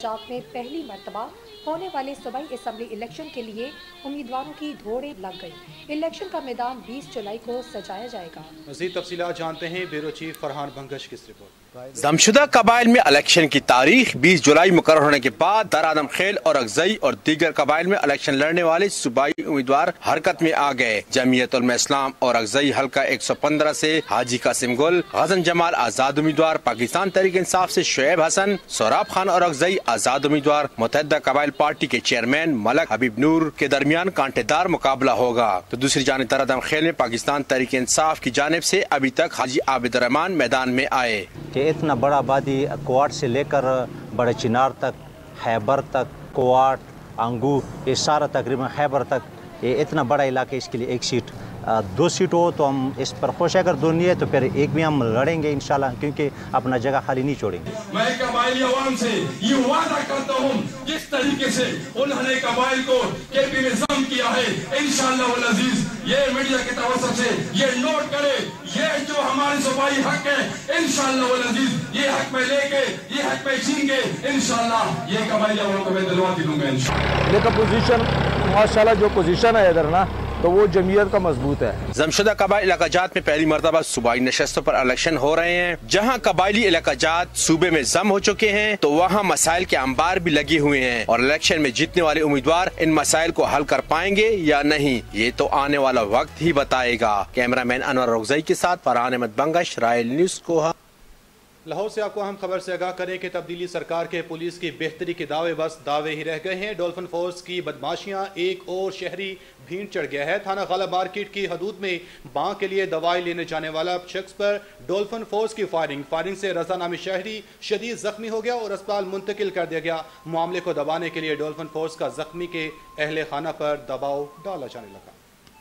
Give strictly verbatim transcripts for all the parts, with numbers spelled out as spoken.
पंजाब में पहली मर्तबा होने वाले सूबाई असम्बली इलेक्शन के लिए उम्मीदवारों की दौड़े लग गई। इलेक्शन का मैदान बीस जुलाई को सजाया जाएगा। मज़ीद तफसीलात जानते हैं ब्यूरो चीफ फरहान भंगश की रिपोर्ट। जमशुदा कबाइल में इलेक्शन की तारीख बीस जुलाई मुकर्रर होने के बाद दरादम खेल और अगजई और दीगर कबाइल में इलेक्शन लड़ने वाले सूबाई उम्मीदवार हरकत में आ गए। जमीयत उलमा इस्लाम और अगजई हल्का एक सौ पंद्रह से हाजी कासिम गुल, गजन जमाल आजाद उम्मीदवार, पाकिस्तान तहरीक इंसाफ से शुएब हसन, सोराब खान और अगजई आजाद उम्मीदवार, मुत्तहिदा कबाइल पार्टी के चेयरमैन मलक हबीब नूर के दरमियान कांटेदार मुकाबला होगा। तो दूसरी जानिब दरादम खेल में पाकिस्तान तहरीक इंसाफ की जानिब से अभी तक हाजी आबिद रहमान मैदान में आए। इतना बड़ा आबादी कोआट से लेकर बड़े चिनार तक, खैबर तक, कोआट, अंगू, ये सारा तकरीबन खैबर तक, ये इतना बड़ा इलाका, इसके लिए एक सीट दो सीट हो तो हम इस पर खुश है। अगर दो नहीं है तो फिर एक भी हम लड़ेंगे इंशाल्लाह, क्योंकि अपना जगह खाली नहीं छोड़ेंगे। मैं कबाइली अवाम से ये वादा करता हूँ, जिस तरीके से उन्होंने कबाइल को केपी में जम किया है, इंशाल्लाह वल अजीज ये मीडिया के तवज्जुह से ये नोट करे, ये जो हमारे सूबाई हक है, इंशाल्लाह वल अजीज ये हक में लेके ये हक में छीन के इंशाल्लाह ये कबाइली अवाम को मैं दिलवा दूंगा इंशाल्लाह। लेकिन पोजीशन माशाल्लाह जो पोजीशन है इधर ना, तो वो जमीयत का मजबूत है। जमशुदा कबाइल इलाकाजात में पहली मरतबा सूबाई नशस्तों पर इलेक्शन हो रहे हैं। जहां कबाइली इलाकाजात सूबे में जम हो चुके हैं तो वहां मसाइल के अंबार भी लगे हुए हैं और इलेक्शन में जीतने वाले उम्मीदवार इन मसाइल को हल कर पाएंगे या नहीं, ये तो आने वाला वक्त ही बताएगा। कैमरामैन अनवर रोगजई के साथ फरहान अहमद बंगश, रायल न्यूज कोहा। लाहौर से आपको हम खबर से आगाह करें कि तब्दीली सरकार के पुलिस की बेहतरी के दावे बस दावे ही रह गए हैं। डॉल्फिन फोर्स की बदमाशियां एक और शहरी भीड़ चढ़ गया है। थाना गाला मार्केट की हदूद में बां के लिए दवाई लेने जाने वाला शख्स पर डॉल्फिन फोर्स की फायरिंग फायरिंग से रजा नामी शहरी शदीद जख्मी हो गया और अस्पताल मुंतकिल कर दिया गया। मामले को दबाने के लिए डॉल्फिन फोर्स का जख्मी के अहले खाना पर दबाव डाला जाने लगा।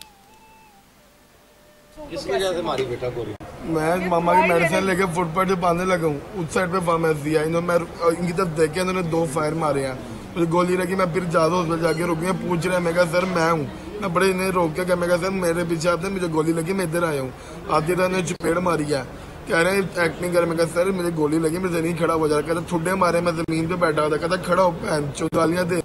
इस वजह से हमारी बेटा को मैं मामा की मेडिसिन लेके फुटपाथ पे बांधने लगा हूँ, उस साइड पे फार्मेसी है। इन्होंने मैं इनकी तरफ देखे, इन्होंने दो फायर मारे हैं, मुझे गोली लगी। मैं फिर ज्यादा हॉस्पिटल जाके रुके, पूछ रहे हैं, मैं कहा सर मैं हूँ। मैं बड़े इन्हें रोक के, मैं कहा सर मेरे पीछे आते हैं, मुझे गोली लगी, मैं इधर आया हूँ। आती तरह ने चपेट मारी है, कह रहे हैं एक्टिंग कर। मैं कहा सर मुझे गोली लगी, मुझे नहीं खड़ा हो जा रहा। कहता ठुड्डे मारे, मैं जमीन पे बैठा था। कहता खड़ा हो, गालियां दे।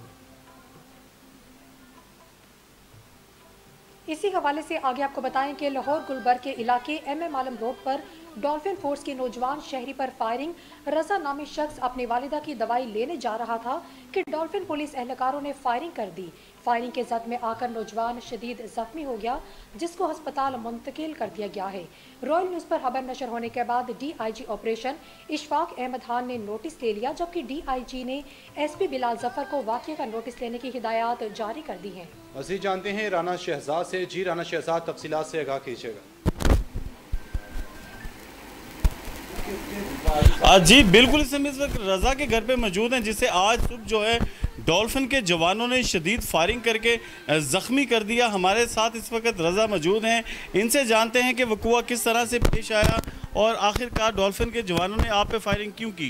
इसी हवाले से आगे आपको बताएं कि लाहौर गुलबर्ग के इलाके एम एम आलम रोड पर डॉल्फिन फोर्स के नौजवान शहरी पर फायरिंग। रजा नामी शख्स अपनी वालिदा की दवाई लेने जा रहा था कि डॉल्फिन पुलिस एहलकारों ने फायरिंग कर दी। फायरिंग के जद में आकर नौजवान शदीद जख्मी हो गया, जिसको अस्पताल मुंतकिल कर दिया गया है। रॉयल न्यूज़ पर खबर नशर होने के बाद D I G operation Ishfaq Ahmed Khan ने नोटिस ले लिया, जबकि डी आई जी ने एस पी बिलाल जफर को वाक़ये का नोटिस लेने की हिदायत जारी कर दी है। मज़ीद जानते हैं राना शहजाद से। जी राना शहजाद, तफसीलात से आगाह कीजिएगा। जी बिल्कुल, इस समय इस वक्त रजा के घर पे मौजूद हैं, जिसे आज सुबह जो है डॉल्फिन के जवानों ने शदीद फायरिंग करके ज़ख्मी कर दिया। हमारे साथ इस वक्त रजा मौजूद हैं, इनसे जानते हैं कि वक़ुआ किस तरह से पेश आया और आखिरकार डॉल्फिन के जवानों ने आप पे फायरिंग क्यों की।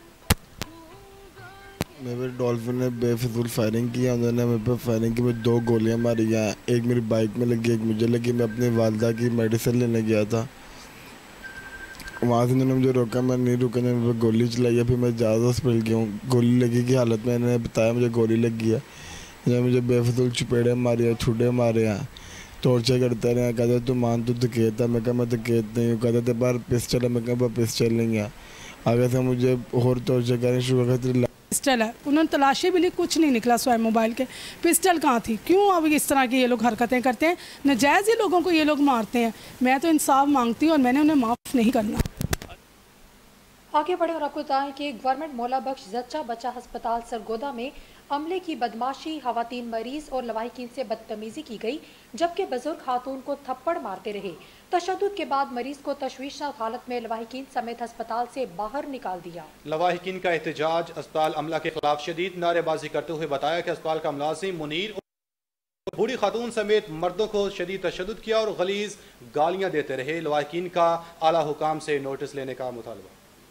मेरे डॉल्फिन ने बेफिजूल फायरिंग किया, उन्होंने मेरे पे फायरिंग की, मुझे दो गोलियां मारी हैं, एक मेरी बाइक में लगी, एक मुझे लगी। मैं अपनी वालदा की मेडिसिन लेने गया था, वहाँ से उन्होंने मुझे रोका, मैं नहीं रुका, ने मेरे पे गोली चलाई है। फिर मैं ज़्यादा हॉस्पिटल गया हूँ, गोली लगी की हालत में। इन्होंने बताया मुझे गोली लगी है, इन्होंने मुझे बेफिजूल चपेड़े मारे हैं, छुटे मारे हैं, टॉर्चर करते रहे। कहते तू मान तू धकेत है, मैं कहा मैं धकेत नहीं हूँ। कहते थे बाहर पिस्टल है, मैं कहा पिस्टल नहीं है। आगे से मुझे और टॉर्चर करने शुरू कर दिया। पिस्टल है, उन्होंने तलाशी भी ली, कुछ नहीं निकला स्वयं मोबाइल के। पिस्टल कहाँ थी? क्यों अब इस तरह की ये लोग हरकतें करते हैं? नजायज़ ही लोगों को ये लोग मारते हैं। मैं तो इंसाफ मांगती हूँ और मैंने उन्हें माफ़ नहीं करना। आगे बढ़े और आपको बताएं कि गवर्नमेंट मौला बख्श जच्चा बच्चा अस्पताल सरगोदा में अमले की बदमाशी, खवातीन मरीज और लवाहिकीन से बदतमीजी की गई, जबकि बुजुर्ग खातून को थप्पड़ मारते रहे। तशद्दुद के बाद मरीज को तशवीशनाक हालत में लवाहिकीन समेत अस्पताल से बाहर निकाल दिया। लवाहिकीन का एहतजाज अस्पताल अमला के खिलाफ शदीद नारेबाजी करते हुए बताया कि अस्पताल का मुलाजिम मुनीर बूढ़ी खातून समेत मर्दों को शदीद तशद्दुद किया और गलीज गालियां देते रहे। लवाहिकीन का आला हुकाम से नोटिस लेने का मुतालबा।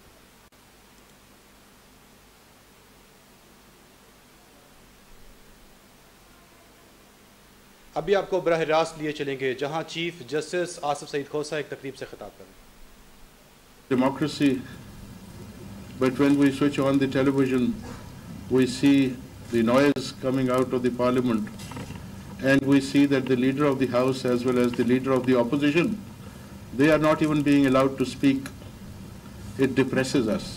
अभी आपको बरह रास्त लिए चलेंगे जहां चीफ जस्टिस आसिफ सईद खोसा एक तकरीब से खिताब करें। Democracy, but when we switch on the television we see the noise coming out of the parliament, and we see that the leader of the House as well as the leader of the opposition, they are not even being allowed to speak. It depresses us.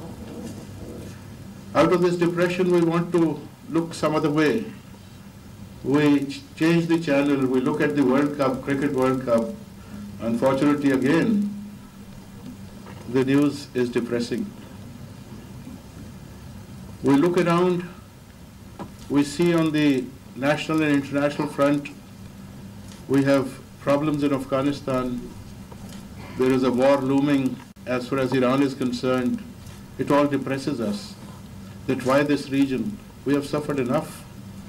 Out of this depression, we want to look some other way. We ch change the channel, we look at the World Cup, Cricket World Cup. Unfortunately, again, the news is depressing. We look around, we see on the national and international front, we have problems in Afghanistan. There is a war looming as far as Iran is concerned. It all depresses us. That why this region? We have suffered enough.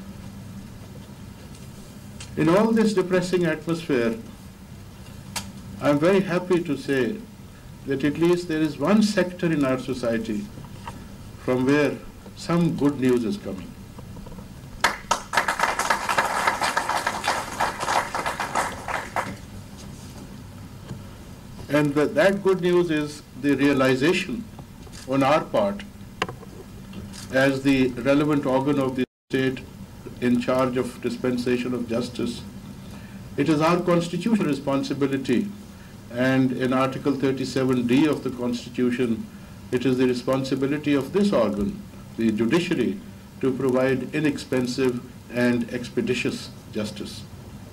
In all this depressing atmosphere, I am very happy to say that at least there is one sector in our society from where some good news is coming. And that, that good news is the realization on our part as the relevant organ of the state in charge of dispensation of justice. It is our constitutional responsibility, and in Article thirty-seven D of the Constitution, it is the responsibility of this organ, the judiciary, to provide inexpensive and expeditious justice.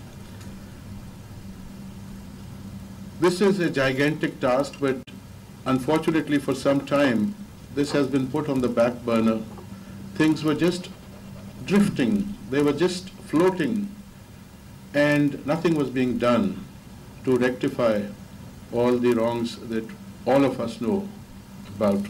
This is a gigantic task, but unfortunately for some time, this has been put on the back burner. Things were just drifting, they were just floating, and nothing was being done to rectify all the wrongs that all of us know about.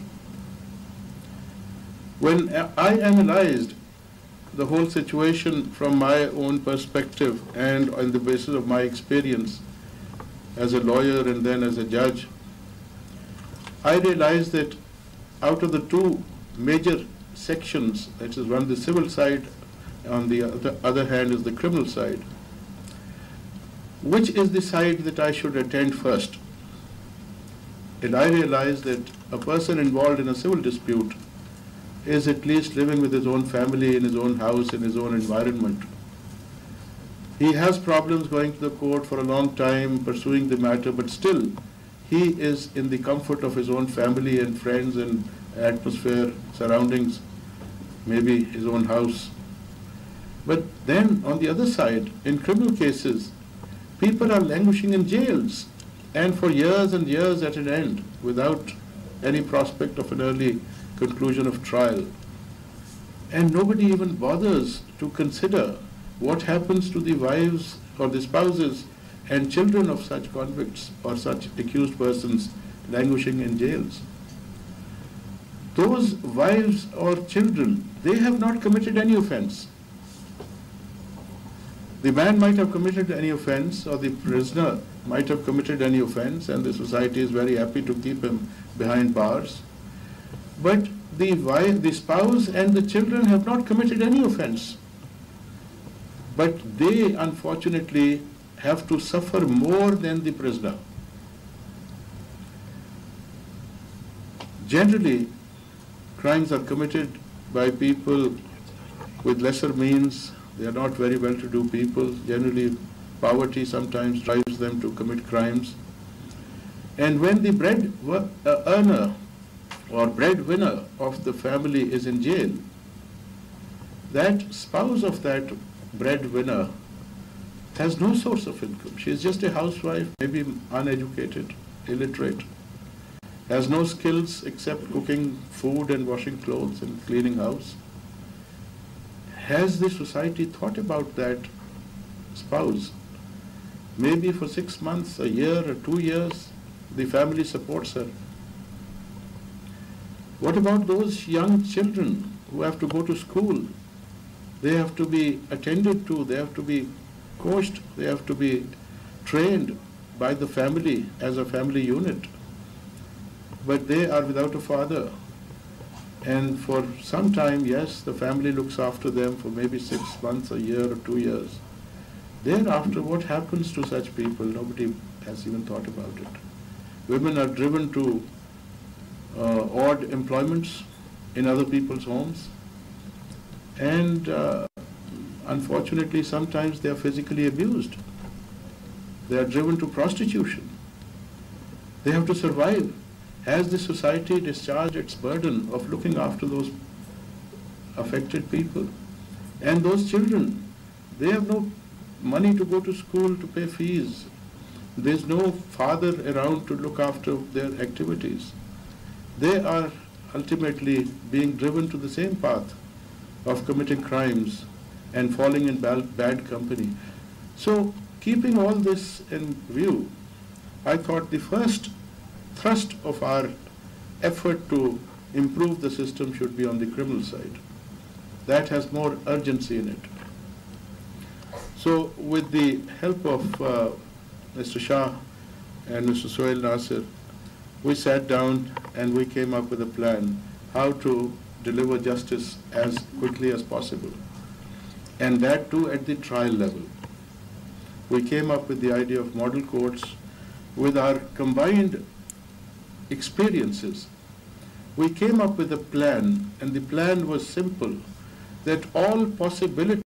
When I analyzed the whole situation from my own perspective and on the basis of my experience as a lawyer and then as a judge, I realized that out of the two major sections, that is one the civil side, on the other, other hand is the criminal side, which is the side that I should attend first? And I realized that a person involved in a civil dispute is at least living with his own family, in his own house, in his own environment. He has problems going to the court for a long time, pursuing the matter, but still he is in the comfort of his own family and friends and atmosphere, surroundings, maybe his own house. But then on the other side, in criminal cases, people are languishing in jails and for years and years at an end without any prospect of an early conclusion of trial. And nobody even bothers to consider what happens to the wives or the spouses and children of such convicts or such accused persons languishing in jails. Those wives or children, they have not committed any offense. The man might have committed any offense, or the prisoner might have committed any offense, and the society is very happy to keep him behind bars. But the wife, the spouse and the children have not committed any offense. But they, unfortunately, have to suffer more than the prisoner. Generally, crimes are committed by people with lesser means. They are not very well-to-do people. Generally, poverty sometimes drives them to commit crimes. And when the bread earner or breadwinner of the family is in jail, that spouse of that breadwinner has no source of income. She is just a housewife, maybe uneducated, illiterate, has no skills except cooking food and washing clothes and cleaning house. Has the society thought about that spouse? Maybe for six months, a year, or two years, the family supports her. What about those young children who have to go to school? They have to be attended to, they have to be coached, they have to be trained by the family as a family unit. But they are without a father. And for some time, yes, the family looks after them for maybe six months, a year, or two years. Thereafter, what happens to such people? Nobody has even thought about it. Women are driven to uh, odd employments in other people's homes. And uh, unfortunately, sometimes they are physically abused. They are driven to prostitution. They have to survive. Has the society discharged its burden of looking after those affected people? And those children, they have no money to go to school to pay fees. There's no father around to look after their activities. They are ultimately being driven to the same path of committing crimes and falling in bad, bad company. So, keeping all this in view, I thought the first thrust of our effort to improve the system should be on the criminal side. That has more urgency in it. So, with the help of uh, Mister Shah and Mister Sohail Nasir, we sat down and we came up with a plan how to deliver justice as quickly as possible, and that too at the trial level. We came up with the idea of model courts. With our combined experiences, we came up with a plan, and the plan was simple, that all possibilities